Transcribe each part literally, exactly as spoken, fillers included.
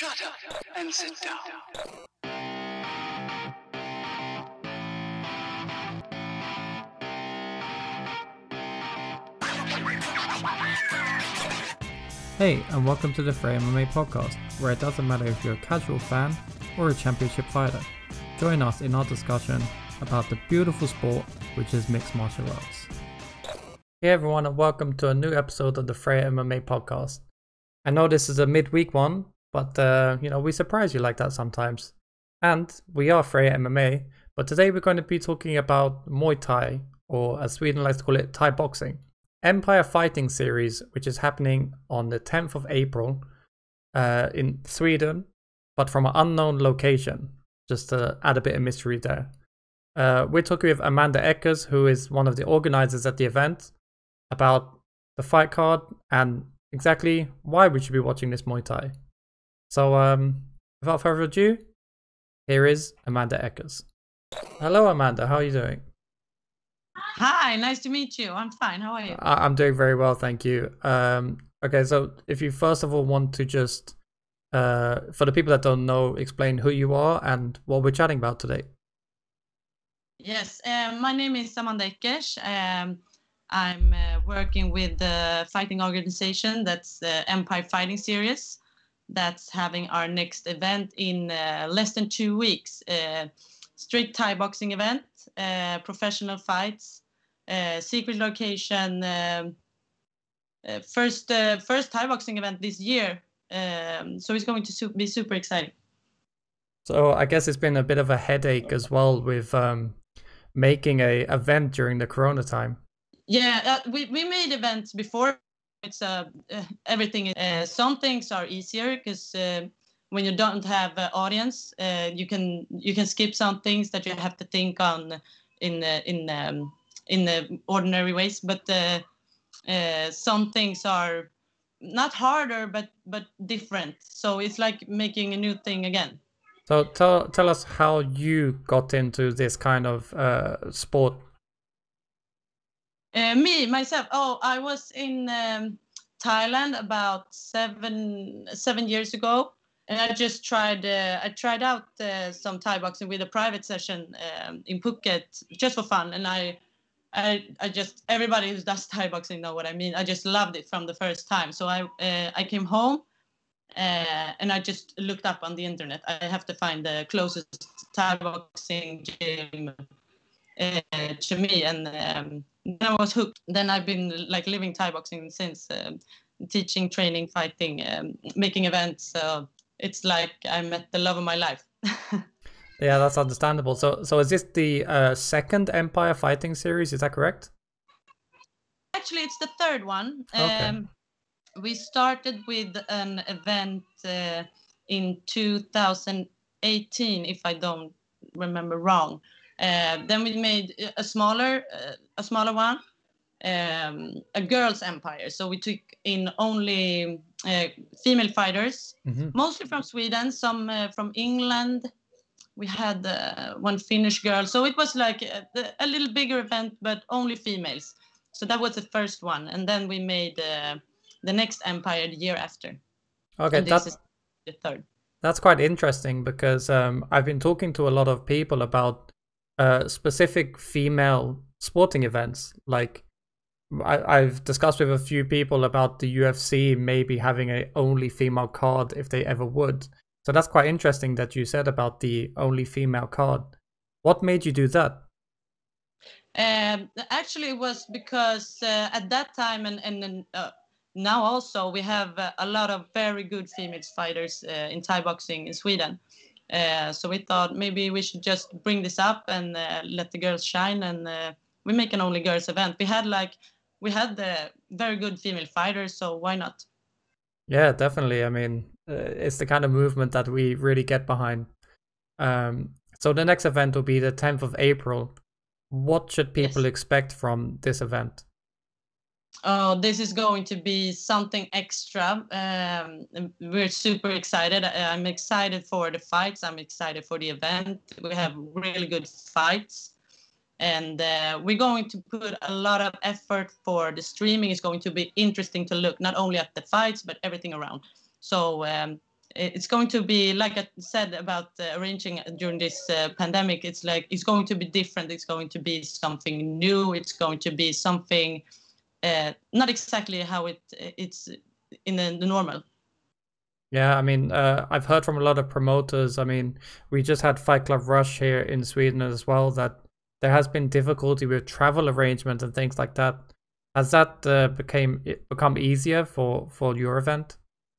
Shut up and sit down. Hey, and welcome to the Freja M M A podcast, where it doesn't matter if you're a casual fan or a championship fighter. Join us in our discussion about the beautiful sport, which is mixed martial arts. Hey everyone, and welcome to a new episode of the Freja M M A podcast. I know this is a midweek one, but uh, you know, we surprise you like that sometimes. And we are Freja M M A, but today we're going to be talking about Muay Thai, or as Sweden likes to call it, Thai boxing. Empire Fighting Series, which is happening on the tenth of April uh, in Sweden, but from an unknown location, just to add a bit of mystery there. Uh, we're talking with Amanda Eckers, who is one of the organizers at the event, about the fight card and exactly why we should be watching this Muay Thai. So um, without further ado, here is Amanda Eckers. Hello Amanda, how are you doing? Hi, nice to meet you. I'm fine. How are you? I- I'm doing very well, thank you. Um, okay, so if you first of all want to just, uh, for the people that don't know, explain who you are and what we're chatting about today. Yes, um, my name is Amanda Eckers. Um, I'm uh, working with the fighting organization that's the Empire Fighting Series. That's having our next event in uh, less than two weeks. Uh, strict Thai boxing event, uh, professional fights, uh, secret location, um, uh, first uh, first Thai boxing event this year. Um, so it's going to su- be super exciting. So I guess it's been a bit of a headache as well with um, making a event during the Corona time. Yeah, uh, we, we made events before. It's uh, uh everything. Uh, some things are easier because uh, when you don't have an audience, uh, you can you can skip some things that you have to think on in uh, in um, in the ordinary ways. But uh, uh, some things are not harder, but but different. So it's like making a new thing again. So tell tell us how you got into this kind of uh, sport. Uh, me myself. Oh, I was in um, Thailand about seven seven years ago, and I just tried. Uh, I tried out uh, some Thai boxing with a private session um, in Phuket just for fun, and I, I, I just everybody who does Thai boxing know what I mean. I just loved it from the first time. So I, uh, I came home, uh, and I just looked up on the internet. I have to find the closest Thai boxing gym uh, to me, and um, then I was hooked. Then I've been like living Thai boxing since, um, teaching, training, fighting, um, making events. So it's like I met the love of my life. Yeah, that's understandable. So so is this the uh, second Empire Fighting Series? Is that correct? Actually, it's the third one. Okay. Um, we started with an event uh, in two thousand eighteen, if I don't remember wrong. Uh, then we made a smaller, uh, a smaller one, um, a girls' empire. So we took in only uh, female fighters, Mm-hmm. mostly from Sweden, some uh, from England. We had uh, one Finnish girl. So it was like a, a little bigger event, but only females. So that was the first one. And then we made uh, the next empire the year after. Okay, And this that is the third. that's quite interesting because um, I've been talking to a lot of people about uh, specific female sporting events. Like I, I've discussed with a few people about the U F C maybe having a only female card if they ever would. So that's quite interesting that you said about the only female card. What made you do that? Um, actually, it was because uh, at that time and, and uh, now also we have uh, a lot of very good female fighters uh, in Thai boxing in Sweden. Uh, so we thought maybe we should just bring this up and uh, let the girls shine, and uh, we make an only girls event. We had like we had the very good female fighters, so why not? Yeah, definitely. I mean, uh, it's the kind of movement that we really get behind. Um, so the next event will be the tenth of April. What should people Yes. expect from this event? Oh, this is going to be something extra. Um, we're super excited. I- I'm excited for the fights. I'm excited for the event. We have really good fights. And uh, we're going to put a lot of effort for the streaming. It's going to be interesting to look not only at the fights, but everything around. So um, it's going to be, like I said about uh, arranging during this uh, pandemic, it's like it's going to be different. It's going to be something new. It's going to be something uh, not exactly how it it's in the, the normal. Yeah, I mean, uh, I've heard from a lot of promoters. I mean, we just had Fight Club Rush here in Sweden as well, that there has been difficulty with travel arrangements and things like that. Has that uh, became become easier for for your event?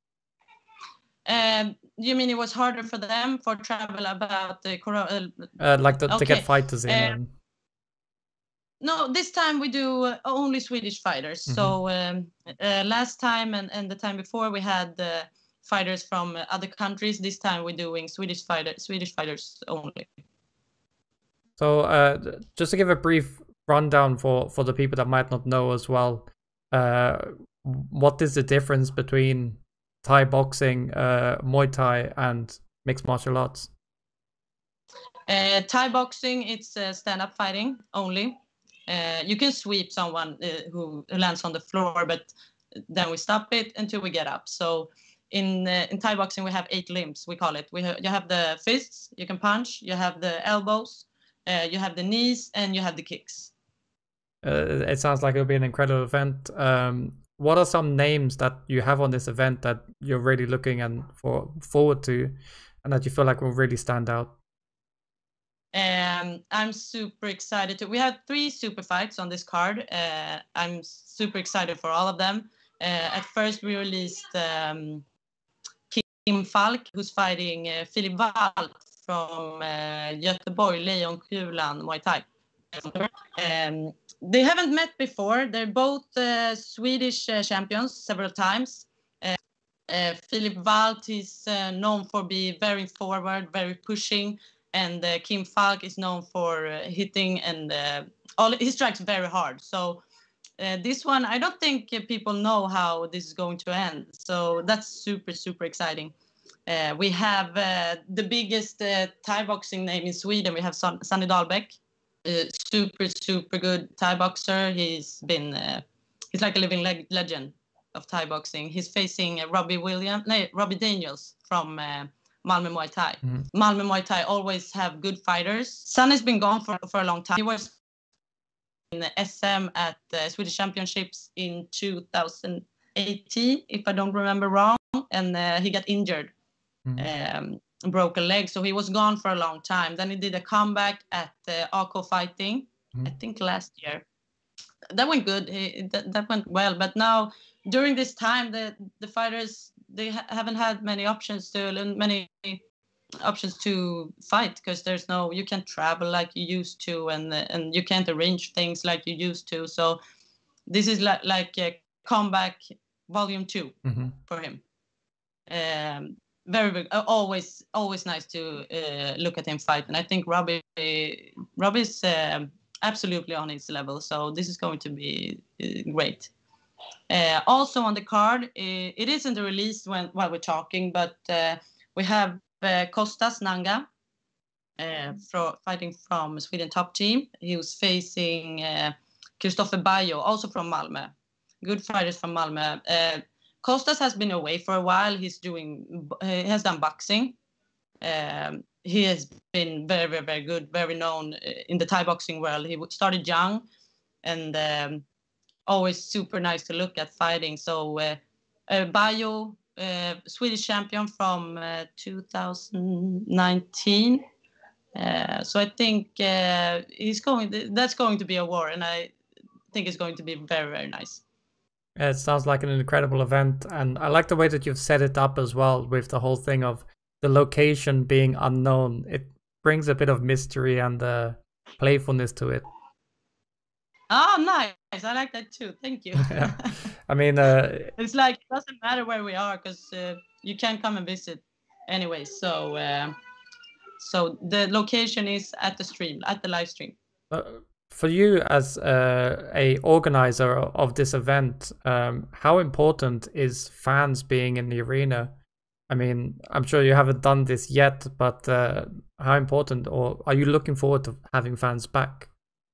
Um, you mean it was harder for them for travel about the corona? Uh, like the, okay. to get fighters in. Uh, and... No, this time we do uh, only Swedish fighters. Mm-hmm. So um, uh, last time and, and the time before we had uh, fighters from other countries. This time we're doing Swedish fighter Swedish fighters only. So uh, just to give a brief rundown for for the people that might not know as well, uh, what is the difference between Thai boxing, uh, Muay Thai, and mixed martial arts? Uh, Thai boxing, it's uh, stand-up fighting only. Uh, you can sweep someone uh, who lands on the floor, but then we stop it until we get up. So in uh, in Thai boxing, we have eight limbs, we call it. We ha- you have the fists, you can punch, you have the elbows, uh, you have the knees, and you have the kicks. Uh, it sounds like it'll be an incredible event. Um, what are some names that you have on this event that you're really looking and for forward to, and that you feel like will really stand out? Um, I'm super excited to. We have three super fights on this card. Uh, I'm super excited for all of them. Uh, at first, we released um, Kim Falk, who's fighting uh, Philip Wall from uh, Göteborg, Lejonkulan Muay Thai. Um, they haven't met before. They're both uh, Swedish uh, champions several times. Uh, uh, Philip Walt is uh, known for being very forward, very pushing, and uh, Kim Falk is known for uh, hitting and uh, all. He strikes very hard. So uh, this one, I don't think uh, people know how this is going to end. So that's super, super exciting. Uh, we have uh, the biggest uh, Thai boxing name in Sweden. We have Son- Sonny Dahlbäck. Uh, super, super good Thai boxer. He's been, uh, he's like a living leg- legend of Thai boxing. He's facing uh, Robbie Williams, no, Robbie Daniels from uh, Malmö Muay Thai. Mm-hmm. Malmö Muay Thai always have good fighters. Son has been gone for, for a long time. He was in the S M at the Swedish Championships in two thousand eighteen, if I don't remember wrong, and uh, he got injured. Mm-hmm. Um, broke a leg, so he was gone for a long time. Then he did a comeback at uh, A K Fighting, mm-hmm. I think last year. That went good. He, that, that went well. But now, during this time, the the fighters they ha- haven't had many options to many options to fight because there's no you can't travel like you used to, and and you can't arrange things like you used to. So this is like like a comeback volume two mm-hmm. for him. Um, very big. Always, always nice to uh, look at him fight, and I think Robbie, Robbie's uh, absolutely on his level. So this is going to be uh, great. Uh, also on the card, it, it isn't released when while we're talking, but uh, we have uh, Kostas Nanga uh, for, fighting from Sweden top team. He was facing uh, Christopher Bayo, also from Malmö. Good fighters from Malmö. Uh, Kostas has been away for a while. He's doing, he has done boxing. Um, he has been very, very, very good, very known in the Thai boxing world. He started young and um, always super nice to look at fighting. So uh, uh, Bayo, uh, Swedish champion from uh, two thousand nineteen. Uh, so I think uh, he's going. That's going to be a war, and I think it's going to be very, very nice. It sounds like an incredible event, and I like the way that you've set it up as well, with the whole thing of the location being unknown. It brings a bit of mystery and uh, playfulness to it. Oh, nice! I like that too. Thank you. Yeah. I mean, uh, it's like it doesn't matter where we are because uh, you can come and visit anyway. So, uh, so the location is at the stream, at the live stream. Uh, For you as uh, a organizer of this event, um, how important is fans being in the arena? I mean, I'm sure you haven't done this yet, but uh, how important, or are you looking forward to having fans back?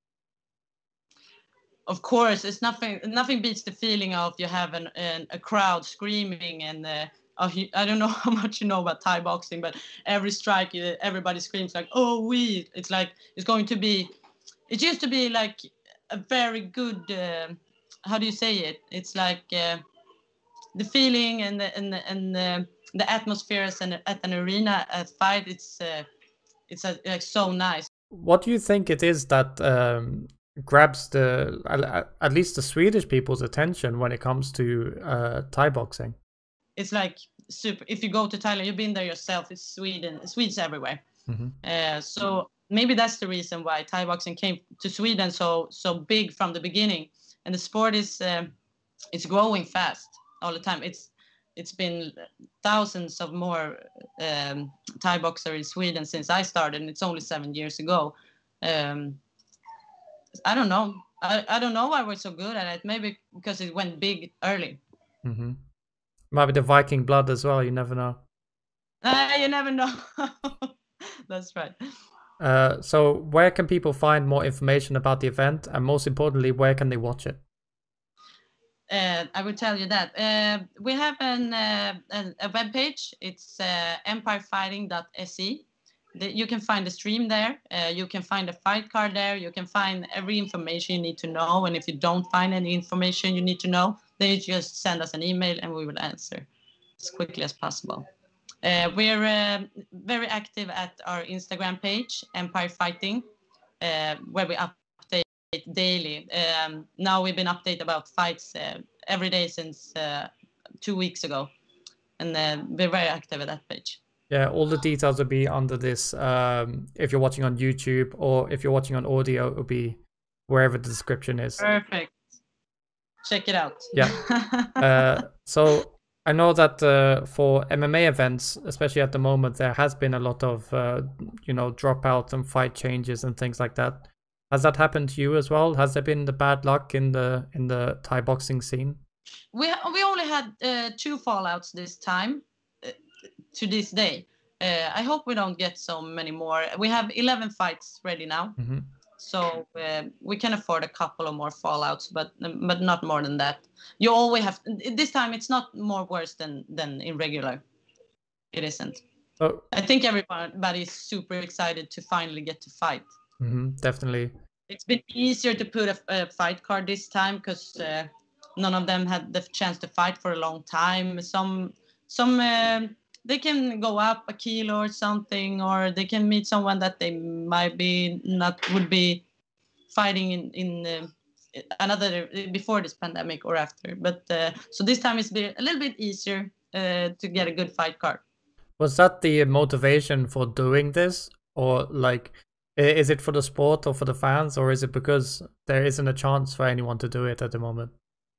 Of course, it's nothing. Nothing beats the feeling of you have an, an a crowd screaming and uh, oh, he, I don't know how much you know about Thai boxing, but every strike, everybody screams like, oh, we. It's like, it's going to be, it used to be like a very good, uh, how do you say it? It's like uh, the feeling and the, and the, and the, the atmosphere as an, at an arena at fight, it's, uh, it's uh, like so nice. What do you think it is that um, grabs the, at least the Swedish people's attention when it comes to uh, Thai boxing? It's like super. If you go to Thailand, you've been there yourself. It's Sweden, Swedes everywhere. Mm-hmm. Uh, so maybe that's the reason why Thai boxing came to Sweden so so big from the beginning. And the sport is uh, it's growing fast all the time. It's it's been thousands of more um, Thai boxers in Sweden since I started, and it's only seven years ago. Um, I don't know. I, I don't know why we're so good at it. Maybe because it went big early. Mm-hmm. Maybe the Viking blood as well. You never know. Uh, you never know. That's right. Uh, so where can people find more information about the event? And most importantly, where can they watch it? Uh, I will tell you that. Uh, we have an, uh, a, a web page. It's uh, empire fighting dot s e. The, you can find the stream there. Uh, you can find a fight card there. You can find every information you need to know. And if you don't find any information you need to know, then you just send us an email and we will answer as quickly as possible. Uh, we're uh, very active at our Instagram page, Empire Fighting, uh, where we update daily. Um, now we've been updating about fights uh, every day since uh, two weeks ago. And uh, we're very active at that page. Yeah, all the details will be under this. Um, if you're watching on YouTube or if you're watching on audio, it will be wherever the description is. Perfect. Check it out. Yeah. uh, so I know that uh, for M M A events, especially at the moment, there has been a lot of, uh, you know, dropouts and fight changes and things like that. Has that happened to you as well? Has there been the bad luck in the in the Thai boxing scene? We we only had uh, two fallouts this time. To this day. Uh, I hope we don't get so many more. We have eleven fights ready now. Mm-hmm. So uh, we can afford a couple of more fallouts, but but not more than that. You always have, this time it's not more worse than, than in regular. It isn't. Oh. I think everybody is super excited to finally get to fight. Mm-hmm, definitely. It's been easier to put a, a fight card this time because uh, none of them had the chance to fight for a long time. Some, some, uh, they can go up a kilo or something, or they can meet someone that they might be not would be fighting in in uh, another before this pandemic or after. But uh, so this time it's been a little bit easier uh, to get a good fight card. Was that the motivation for doing this, or like, is it for the sport or for the fans, or is it because there isn't a chance for anyone to do it at the moment?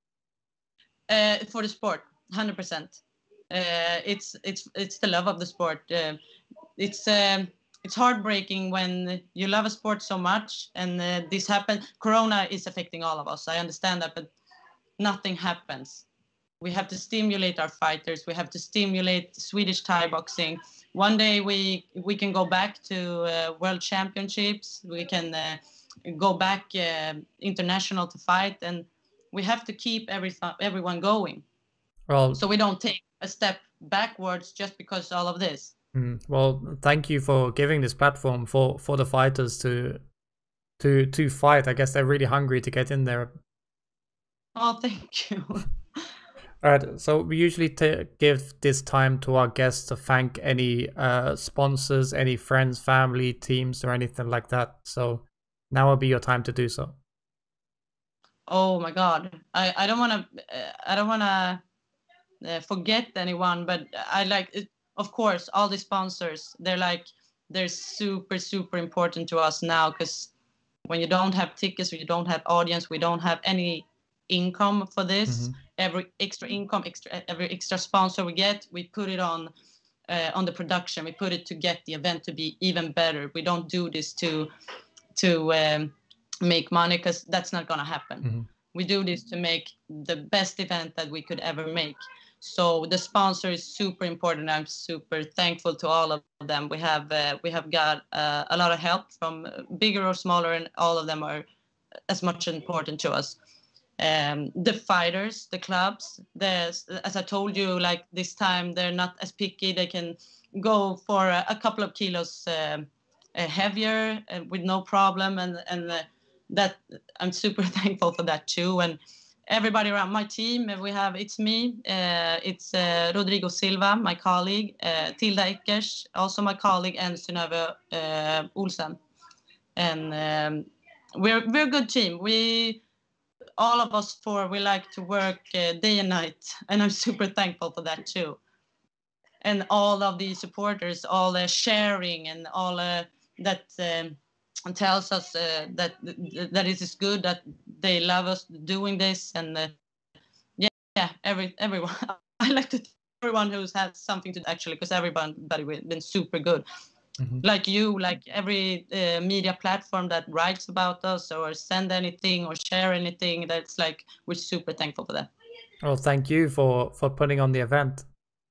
Uh, for the sport, one hundred percent. Uh, it's it's it's the love of the sport. Uh, it's um, it's heartbreaking when you love a sport so much and uh, this happened. Corona is affecting all of us. I understand that, but nothing happens. We have to stimulate our fighters. We have to stimulate Swedish Thai boxing. One day we we can go back to uh, world championships. We can uh, go back uh, international to fight, and we have to keep every everyone going. Well, so we don't take a step backwards just because all of this. Mm, well, thank you for giving this platform for for the fighters to to to fight. I guess they're really hungry to get in there. Oh, thank you. All right, so we usually t give this time to our guests to thank any uh, sponsors, any friends, family, teams, or anything like that. So now will be your time to do so. Oh my God, I I don't want to uh, I don't want to. Uh, forget anyone, but I like it, of course all the sponsors, they're like they're super super important to us now, because when you don't have tickets, you don't have audience, we don't have any income for this. Mm-hmm. Every extra income, extra every extra sponsor we get, we put it on uh, on the production. We put it to get the event to be even better. We don't do this to to um, make money, because that's not gonna happen. Mm-hmm. We do this to make the best event that we could ever make. So the sponsor is super important. I'm super thankful to all of them. We have uh, we have got uh, a lot of help from bigger or smaller, and all of them are as much important to us. um, the fighters, the clubs. There's, as I told you, like this time they're not as picky. They can go for a, a couple of kilos um, uh, heavier uh, with no problem, and and uh, that I'm super thankful for that too. And everybody around my team, we have it's me, uh, it's uh, Rodrigo Silva, my colleague, uh, Tilda Eckers, also my colleague, and Synnøve uh, Olsen. And um, we're we're a good team. We all of us four, we like to work uh, day and night, and I'm super thankful for that too. And all of the supporters, all the sharing, and all uh, that um, tells us uh, that that it is good, that they love us doing this, and uh, yeah, yeah, every everyone. I like to thank everyone who's had something to do, actually, because everybody been super good. Mm-hmm. Like you, like every uh, media platform that writes about us or send anything or share anything. That's like, we're super thankful for that. Well, thank you for for putting on the event.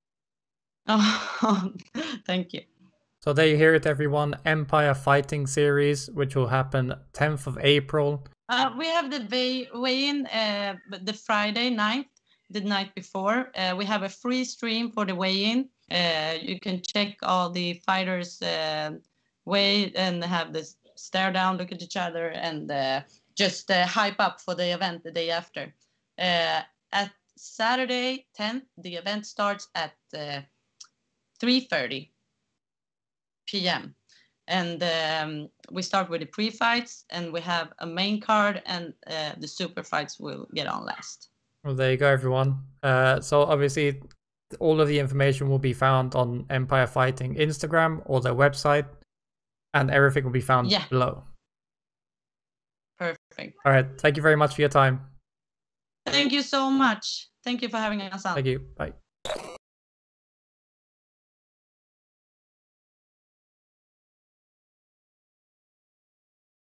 Oh, thank you. So there you hear it, everyone. Empire Fighting Series, which will happen tenth of April. Uh, we have the weigh- weigh-in uh, the Friday ninth, the night before. Uh, we have a free stream for the weigh-in. Uh, you can check all the fighters' uh, weigh and have this stare down, look at each other, and uh, just uh, hype up for the event the day after. Uh, at Saturday tenth, the event starts at uh, three thirty p.m. And um, we start with the pre-fights, and we have a main card, and uh, the super fights will get on last. Well, there you go, everyone. Uh, so obviously, all of the information will be found on Empire Fighting Instagram or their website, and everything will be found yeah. below. Perfect. All right. Thank you very much for your time. Thank you so much. Thank you for having us on. Thank you. Bye.